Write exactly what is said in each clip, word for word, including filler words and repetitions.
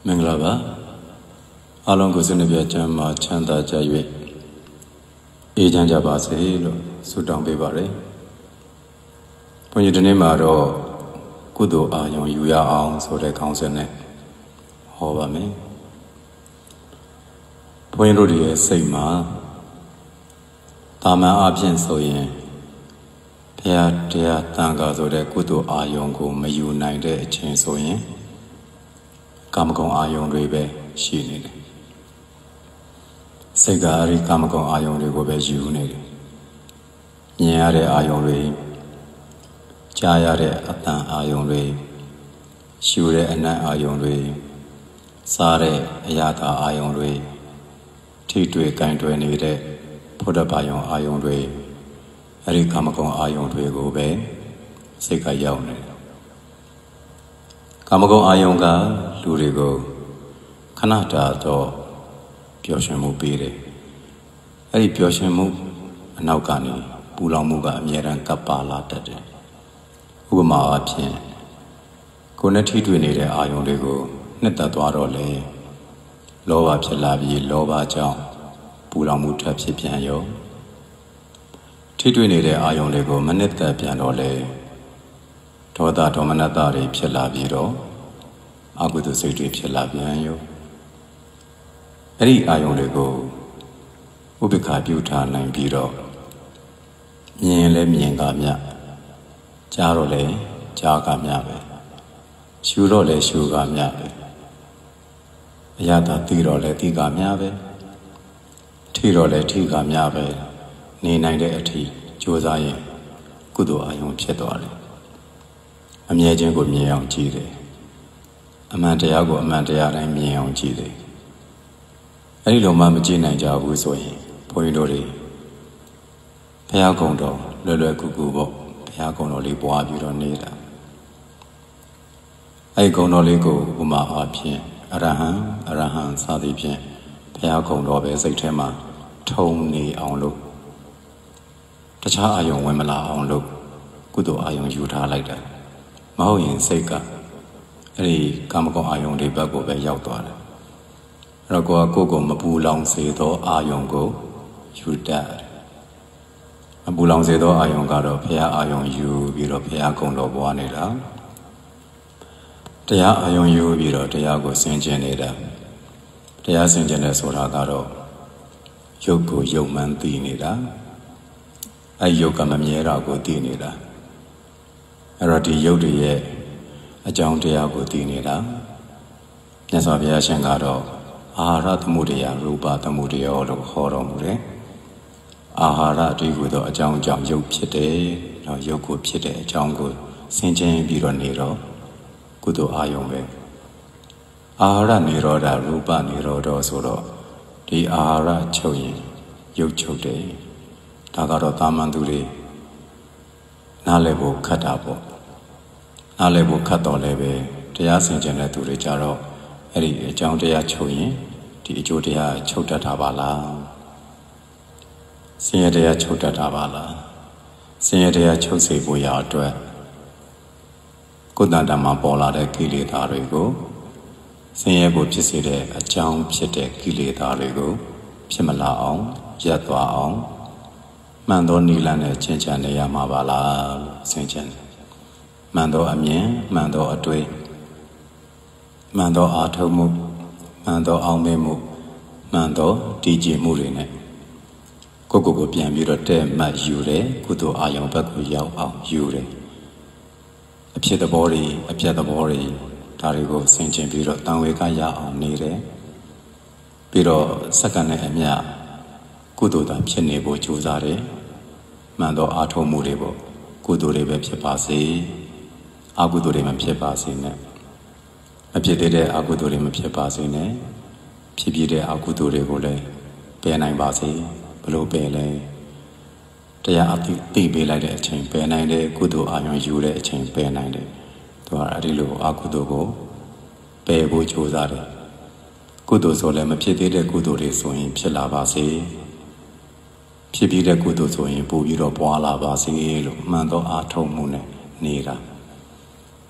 မင်္ဂလာပါအားလုံးကိုစနေပြချမ်းမှာချမ်းသာကြ၍အေးချမ်းကြပါစေလို့ဆုတောင်းပေးပါရစေဘုန်းကြီးဒီနေ့မှာတော့ကုသိုလ်အာရုံယူရအောင်ဆိုတဲ့ခေါင်းစဉ်နဲ့ဟောပါမယ်ဘုန်းကြီးတို့ရဲ့စိတ်မှာတာမန်အဖြစ်ဆိုရင်ဘုရားတရားတန်ခါဆိုတဲ့ကုသိုလ်အာရုံကိုမယူနိုင်တဲ့အချိန်ဆိုရင်ကာမဂုဏ်အာယုန်တွေပဲရှိနေတယ်စိတ်ကအဲဒီကာမဂုဏ်အာယုန်တွေကိုပဲယူနေတယ်မြင်ရတဲ့အာယုန်တွေကြားရတဲ့အသံအာယုန်တွေရှူတဲ့အနံ့အာယုန်တွေစားတဲ့အရာသာအာယုန်တွေထိတွေ့ကင်တွယ်နေတဲ့ဘုဒ္ဓဘာယုံအာယုန်တွေအဲဒီကာမဂုဏ်အာယုန်တွေကိုပဲစိတ်ကရောက်နေတယ်ကာမဂုဏ်အာယုန်ကလူတွေကိုခဏတာတော့ပျော်ရွှင်မှုပေးတယ်။အဲ့ဒီပျော်ရွှင်မှုအနောက်ကနေပူလောင်မှုကအမြဲတမ်းကပ်ပါလာတတ်တယ်။ဥပမာအားဖြင့်ကိုယ်နဲ့ထိတွေ့နေတဲ့အာယုန်တွေကိုနှစ်သက်သွားတော့လေလောဘဖြစ်လာပြီးလောဘကြောင့်ပူလောင်မှုထပ်ဖြစ်ပြန်ရောထိတွေ့နေတဲ့အာယုန်တွေကိုမနှစ်သက်ပြန်တော့လေဒေါသဒေါမနတတွေဖြစ်လာပြီးတော့အကုသိုလ်စိတ်တွေဖြစ်လာပြန်ရောအဲ့ဒီအာယုန်တွေကိုဥပိ္ပခာပြုထားနိုင်ပြီးတော့မြင်လဲမြင်ကမြကြားတော့လဲကြားကမြပဲရှူတော့လဲရှူကမြပဲအရသာသိတော့လဲသိကမြပဲထိတော့လဲထိကမြပဲနေနိုင်တဲ့အထိကြိုးစားရင်ကုသိုလ်အာယုန်ဖြစ်သွားတယ်အမြဲချင်းကိုမြင်အောင်ကြည့်တယ်အမှန်တရားကိုအမှန်တရားတိုင်းမြင်အောင်ကြည့်တယ်အဲ့ဒီလိုမှမကြည့်နိုင်ကြဘူးဆိုရင်ဘုန်းကြီးတို့တွေဘုရားကုံတော်လွယ်လွယ်ကူကူပေါ့ဘုရားကုံတော်လေးပွားပြီးတော့နေတာအဲ့ဒီကုံတော်လေးကိုဥမာအားဖြင့်အရဟံအရဟံစသည်ဖြင့်ဘုရားကုံတော်ပဲစိတ်ထဲမှာထုံနေအောင်လို့တခြားအာယုံဝင်မလာအောင်လို့ကုသိုလ်အာယုံယူထားလိုက်တာမဟုတ်ရင်စိတ်ကအဲ့ဒီကာမဂုဏ်အာယုန်တွေဘက်ကိုပဲရောက်သွားတယ်အဲ့တော့ကိုယ်ကကိုယ်ကိုမပူလောင်စေသောအာယုန်ကိုယူတတ်တယ်မပူလောင်စေသောအာယုန်ကတော့ဘုရားအာယုန်ယူပြီးတော့ဘုရားကုံတော်ပွားနေတာတရားအာယုန်ယူပြီးတော့တရားကိုဆင်ခြင်နေတာတရားဆင်ခြင်တယ်ဆိုတာကတော့ယုတ်ကိုယုတ်မှန်သိနေတာအဲ့ယုတ်ကမမြဲတာကိုသိနေတာအဲ့တော့ဒီယုတ်တွေရဲ့အကြောင်းတရားကိုသိနေတာမြတ်စွာဘုရားရှင်ကတော့အာဟာရသမုဒယရူပသမုဒယလို့ဟောတော်မူတယ်အာဟာရအတူကိုတော့အကြောင်းကြောင့်ယုတ်ဖြစ်တယ်တော့ယုတ်ကိုဖြစ်တဲ့အကြောင်းကိုဆင်ခြင်ပြီးတော့နေတော့ကုသိုလ်အာယုံပဲအာဟာရနေရောဓရူပနေရောဓဆိုတော့ဒီအာဟာရချုပ်ရင်ယုတ်ချုပ်တယ်ဒါကတော့တာမန်သူတွေနားလည်ဖို့ခက်တာပေါ့နားလည်ဖို့ခတ်တော်လည်းပဲတရားဆင်ခြင်တဲ့သူတွေကြတော့အဲ့ဒီအကြောင်းတရားချုပ်ရင်ဒီအကျိုးတရားချုပ်တတ်တာပါလားဆင်းရဲတရားချုပ်တတ်တာပါလားဆင်းရဲတရားချုပ်စေဖို့ရအတွက်ကိုယ်တန်တမှာပေါ်လာတဲ့ကိလေသာတွေကိုဆင်းရဲဖို့ဖြစ်စေတဲ့အကြောင်းဖြစ်တဲ့ကိလေသာတွေကိုဖြစ်မလာအောင်ရပ်သွားအောင်မှန်သောနိလန်းနဲ့ချင်ချင်နေရမှာပါလားဆင်ခြင်မှန်သောအမြင်မှန်သောအတွေ့မှန်သောအာထုံမှုမှန်သောအောင်မေ့မှုမှန်သောတည်ကြည်မှုတွေနဲ့ကိုယ့်ကိုယ်ကိုပြန်ပြီးတော့တဲ့မှတ်ယူတယ်ကုသိုလ်အာယုံဘက်ကိုရောက်အောင်ယူတယ်အဖြစ်သဘောတွေအပြတ်သဘောတွေဒါတွေကိုဆင်ခြင်ပြီးတော့တန်ဝေကရအောင်နေတယ်ပြီးတော့စက္ကန့်နဲ့အမျှကုသိုလ်သာဖြစ်နေဖို့ကြိုးစားတယ်မှန်သောအာထုံမှုတွေပေါ့ကုသိုလ်တွေပဲဖြစ်ပါစေအကုသိုလ်တွေမဖြစ်ပါစေနဲ့မဖြစ်သေးတဲ့အကုသိုလ်တွေမဖြစ်ပါစေနဲ့ဖြစ်ဖြစ်တဲ့အကုသိုလ်တွေကိုလည်းပယ်နိုင်ပါစေဘလို့ပယ်လဲတရားအသိသိပေးလိုက်တဲ့အချိန်ပယ်နိုင်တယ်ကုသိုလ်အာရုံယူတဲ့အချိန်ပယ်နိုင်တယ်သူကအဲ့ဒီလိုအကုသိုလ်ကိုပယ်ဖို့ကြိုးစားတယ်ကုသိုလ်ဆိုလည်းမဖြစ်သေးတဲ့ကုသိုလ်တွေဆိုရင်ဖြစ်လာပါစေဖြစ်ပြီးတဲ့ကုသိုလ်ဆိုရင်ပို့ပြီးတော့ပွားလာပါစေလို့မှန်သောအာထုံမှုနဲ့နေတာ ဒါ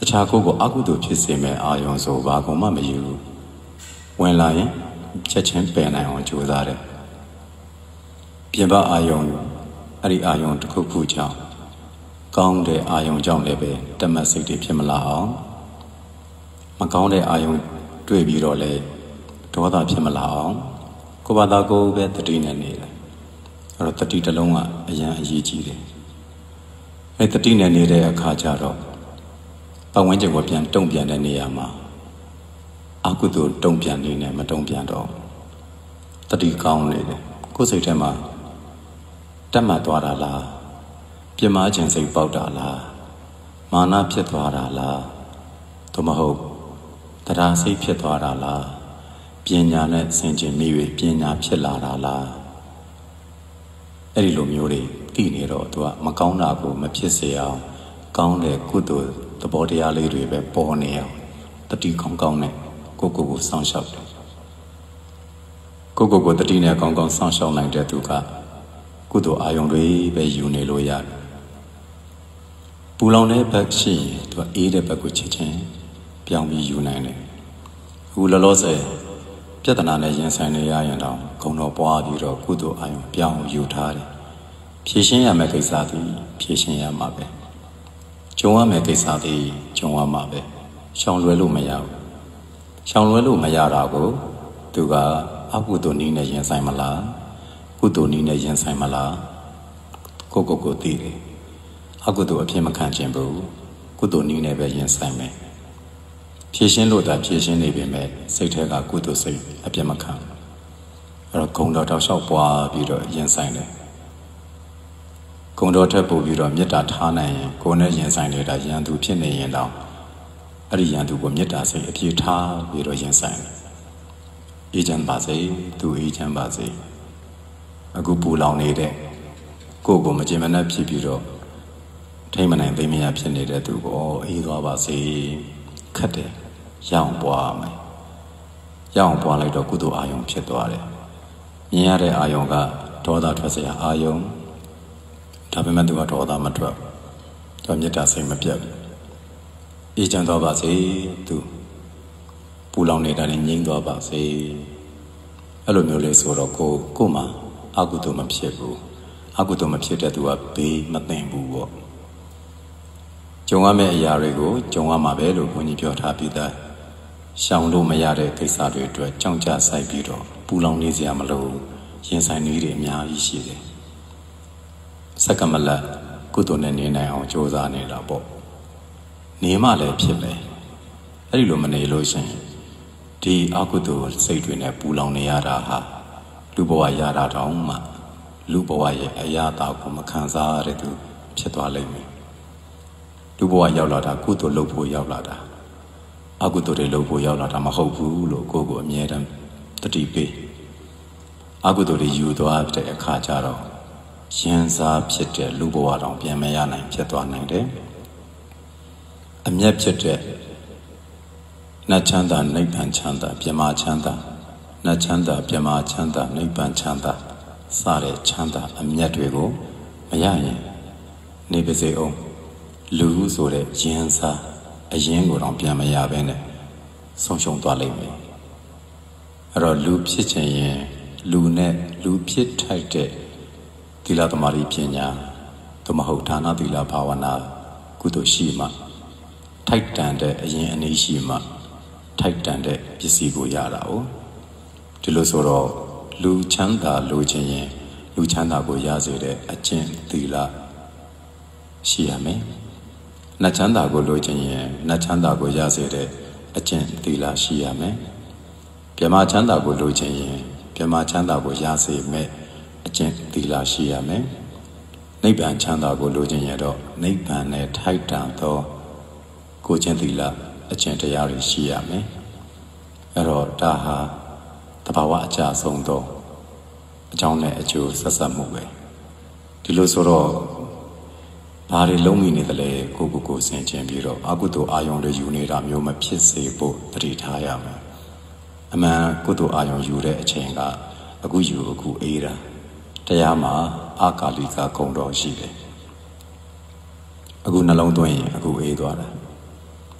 ခြားကိုယ်ကိုအကုသိုလ်ဖြစ်စေမဲ့အာယုံဆိုဘာကုန်မှမယူဝင်လာရင်ချက်ချင်းပယ်နိုင်အောင်ကြိုးစားတယ်ပြင်ပအာယုံအဲ့ဒီအာယုံတစ်ခုခုကြောင့်ကောင်းတဲ့အာယုံကြောင့်လည်းပဲတမတ်စိတ်တွေဖြစ်မလာအောင်မကောင်းတဲ့အာယုံတွေ့ပြီးတော့လေဒေါသဖြစ်မလာအောင်ကိုယ်ဘာသာကိုယ်ပဲတတိနဲ့နေတယ်အဲ့တော့တတိတစ်လုံးကအရန်အရေးကြီးတယ်အဲ့တတိနဲ့နေတဲ့အခါကျတော့ပတ်ဝန်းကျင်ကိုပြန်တုံ့ပြန်တဲ့နေရာမှာအကုသိုလ်တုံ့ပြန်နေနဲ့မတုံ့ပြန်တော့တတိကောင်းနေတယ်ကိုယ်စိတ်ထဲမှာတက်မှတ်သွားတာလားပြမခြင်းစိတ်ပေါက်တာလားမာနဖြစ်သွားတာလားသို့မဟုတ်တရားစိတ်ဖြစ်သွားတာလားပညာနဲ့ဆင်ခြင်မိ၍ပညာဖြစ်လာတာလားအဲ့ဒီလိုမျိုးတွေသိနေတော့သူကမကောင်းတာကိုမဖြစ်စေအောင်ကောင်းတဲ့ကုသိုလ်သဘောတရားလေးတွေပဲပေါ်နေအောင်တတိကောင်းကောင်းနဲ့ကိုကိုကိုစောင့်ရှောက်တယ်ကိုကိုကိုတတိနဲ့ကောင်းကောင်းစောင့်ရှောက်နိုင်တဲ့သူကကုသိုလ်အာယုံတွေပဲယူနေလို့ရတယ်ပူလောင်တဲ့ဘက်ရှိရင်သူကအေးတဲ့ဘက်ကိုချက်ချင်းပြောင်းပြီးယူနိုင်တယ်အခုလောလောဆယ်ပြဿနာနဲ့ရင်ဆိုင်နေရရင်တော့ဂုဏ်တော်ပွားပြီးတော့ကုသိုလ်အာယုံပြောင်းယူထားတယ်ဖြည့်ရှင်းရမယ့်ကိစ္စသည်ဖြည့်ရှင်းရမှာပဲကြုံရမယ့်ကိစ္စသည်ကြုံရမှာပဲရှောင်လွဲလို့မရဘူးရှောင်လွဲလို့မရတာကိုသူကအကုသိုလ်နည်းနဲ့ရင်ဆိုင်မလားကုသိုလ်နည်းနဲ့ရင်ဆိုင်မလားကိုကိုကိုသိတယ်အကုသိုလ်အဖြစ်မခံခြင်းဘူးကုသိုလ်နည်းနဲ့ပဲရင်ဆိုင်မယ်ဖြည့်ရှင်းလို့သာဖြည့်ရှင်းနေပြီမဲ့စိတ်ထဲကကုသိုလ်စိတ်အပြတ်မခံအဲ့တော့ဂုဏ်တော်တောက်လျှောက်ပွားပြီးတော့ရင်ဆိုင်တယ်ဂုဏ်တော်ထက်ပို့ပြီးတော့မေတ္တာထားနိုင်ရင်ကိုယ်နဲ့ရင်ဆိုင်နေတာရန်သူဖြစ်နေရင်တော့အဲ့ဒီရန်သူကိုမေတ္တာစိတ်အပြည့်ထားပြီးတော့ရင်ဆိုင်တယ်အေးချမ်းပါစေသူအေးချမ်းပါစေအခုပူလောင်နေတဲ့ကိုယ်ကိုမကျင်မနှက်ဖြစ်ပြီးတော့ထိမ့်မနိုင်သိမရဖြစ်နေတဲ့သူကိုအေးသွားပါစေခတ်တယ်ရအောင်ပွားမယ်ရအောင်ပွားလိုက်တော့ကုသိုလ်အာယုံဖြစ်သွားတယ်မြင်ရတဲ့အာယုံကဒေါသထွက်စရာအာယုံဒါပေမဲ့သူကဒေါသမထွက်သူမေတ္တာစိတ်မပြတ်ဘူးအေးချမ်းသွားပါစေသူပူလောင်နေတာလည်းငြိမ်းသွားပါစေအဲ့လိုမျိုးလေးဆိုတော့ကိုကိုမှအကုသိုလ်မဖြစ်ဘူးအကုသိုလ်မဖြစ်တဲ့သူကဘေးမသိမ့်ဘူးပေါ့ကြုံရမယ့်အရာတွေကိုကြုံရမှာပဲလို့ဘုန်းကြီးပြောထားပြီးသားရှောင်လို့မရတဲ့ကိစ္စတွေအတွက်ကြောင်ကြဆိုင်ပြီးတော့ပူလောင်နေစရာမလိုရင်ဆိုင်နည်းတွေအများကြီးရှိတယ်စက္ကမလတ်ကုသိုလ်နဲ့နေနိုင်အောင်ကြိုးစားနေတာပေါ့နေမှလည်းဖြစ်မယ်အဲ့ဒီလိုမနေလို့ရှိရင်ဒီအကုသိုလ်စိတ်တွေနဲ့ပူလောင်နေရတာဟာလူဘဝရတာတောင်မှလူဘဝရဲ့အရာတာကိုမခံစားရတဲ့သူဖြစ်သွားလိမ့်မယ်လူဘဝရောက်လာတာကုသိုလ်လုပ်ဖို့ရောက်လာတာအကုသိုလ်တွေလုပ်ဖို့ရောက်လာတာမဟုတ်ဘူးလို့ကိုယ့်ကိုအမြဲတမ်းတတိပေးအကုသိုလ်တွေယူသွားတဲ့အခါကျတော့ရင်စားဖြစ်တဲ့လူဘဝတောင်ပြန်မရနိုင်ဖြစ်သွားနိုင်တယ်အမျက်ဖြစ်တဲ့နတ်ချမ်းသာနိဗ္ဗာန်ချမ်းသာပြမချမ်းသာနတ်ချမ်းသာပြမချမ်းသာနိဗ္ဗာန်ချမ်းသာစတဲ့ချမ်းသာအမျက်တွေကိုမရရင်နေပါစေအောင်လူဆိုတဲ့ရင်စားအရင်ကိုတော့ပြန်မရဘဲနဲ့ဆုံးရှုံးသွားလိမ့်မယ်အဲ့တော့လူဖြစ်ခြင်းရင်လူနဲ့လူဖြစ်ထိုက်တဲ့သီလသမารိပညာသို့မဟုတ်ဒါနသီလဘာဝနာကုသိုလ်ရှိမှထိုက်တန်တဲ့အရင်အနည်းရှိမှထိုက်တန်တဲ့ပစ္စည်းကိုရတာ哦ဒီလိုဆိုတော့လူချမ်းသာလိုချင်ရင်လူချမ်းသာကိုရစေတဲ့အကျင့်သီလရှိရမယ်နတ်ချမ်းသာကိုလိုချင်ရင်နတ်ချမ်းသာကိုရစေတဲ့အကျင့်သီလရှိရမယ်ပြမချမ်းသာကိုလိုချင်ရင်ပြမချမ်းသာကိုရစေမဲ့အကျင့်သီလရှိရမယ်နိဗ္ဗာန်ချမ်းသာကိုလိုချင်ရတော့နိဗ္ဗာန်နဲ့ထိုက်တန်သောကိုကျင့်သီလအကျင့်တရားတွေရှိရမယ်အဲ့တော့ဒါဟာတဘာဝအကျဆုံးသောအကြောင်းနဲ့အကျိုးဆက်ဆက်မှုပဲဒီလိုဆိုတော့ဘာတွေလုံးမိနေတယ်လဲကိုကိုကိုဆင်ခြင်ပြီးတော့အကုသိုလ်အာယုံတွေယူနေတာမျိုးမဖြစ်စေဖို့တတိထားရမယ်အမှန်ကုသိုလ်အာယုံယူတဲ့အချိန်ကအခုယူအခုအေးတာတရားမှာအာကာလိကဂုဏ်တော်ရှိတယ်အခုနှလုံးသွင်းရင်အခုအေးသွားတာ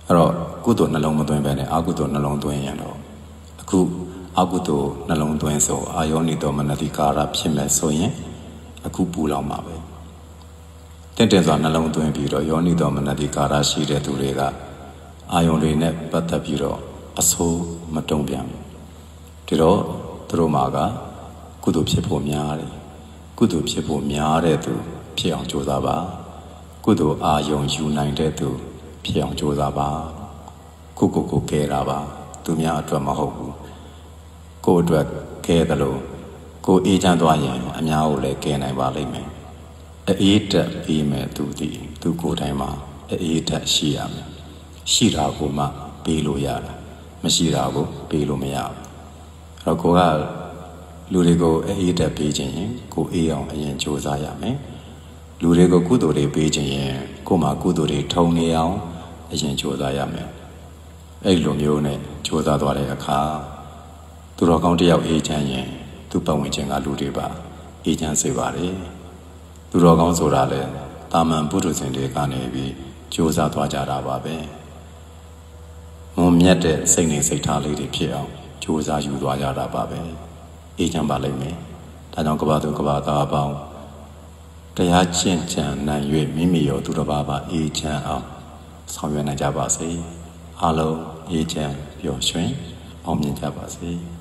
alorsကုသိုလ်နှလုံးမသွင်းပဲနဲ့အကုသိုလ်နှလုံးသွင်းရင်တော့အခုအကုသိုလ်နှလုံးသွင်းဆိုအာယောနိတောမနတိကာရဖြစ်မဲ့ဆိုရင်အခုပူလောင်မှာပဲတင့်တယ်စွာနှလုံးသွင်းပြီးတော့ယောနိတောမနတိကာရရှိတဲ့သူတွေကအာယုန်တွေနဲ့ပတ်သက်ပြီးတော့အဆိုးမတုံ့ပြန်ဘူးဒီတော့သူတို့မှာကကုသိုလ်ဖြစ်ဖို့များတယ်ကုသိုလ်ဖြစ်ဖို့များတဲ့သူဖြစ်အောင်ကြိုးစားပါကုသိုလ်အာယုန်ယူနိုင်တဲ့သူဖြစ်အောင်ကြိုးစားပါကိုကိုကိုကဲတာပါသူများအတွက်မဟုတ်ဘူးကိုအတွက်ကဲတယ်လို့ကိုအေးချမ်းသွားရင်အများကိုလည်းကဲနိုင်ပါလိမ့်မယ်အေးတက်ပြီးမဲ့သူဒီသူကိုယ်တိုင်မှာအေးတက်ရှိရမယ်ရှိတာကိုမှပေးလို့ရတာမရှိတာကိုပေးလို့မရဘူးအဲ့တော့ကိုကလူတွေကိုအေးတက်ပေးခြင်းရင်ကိုအေးအောင်အရင်ကြိုးစားရမယ်လူတွေကိုကုသိုလ်တွေပေးခြင်းရင်ကိုမှကုသိုလ်တွေထုံနေအောင်အရင်ကြိုးစားရမယ်အဲ့လိုမျိုးနဲ့ကြိုးစားသွားတဲ့အခါသူတော်ကောင်းတယောက်အေးချမ်းရင်သူ့ပတ်ဝန်းကျင်ကလူတွေပါအေးချမ်းစေပါတယ်သူတော်ကောင်းဆိုတာလေတာမန်ပုထုဇဉ်တွေကနေပြီးကြိုးစားသွားကြတာပါပဲမုံမြတ်တဲ့စိတ်နေစိတ်ထားလေးတွေဖြစ်အောင်ကြိုးစားယူသွားကြတာပါပဲအေးချမ်းပါလိမ့်မယ်ဒါကြောင့်ကဘာသူကဘာသားပေါင်းတရားကျင့်ကြံနိုင်၍မိမိရောသူတစ်ပါးပါအေးချမ်းအောင်ဆောင်ရွက်နိုင်ကြပါစေအားလုံးအေးချမ်းပျော်ရွှင်အောင်မြင်ကြပါစေ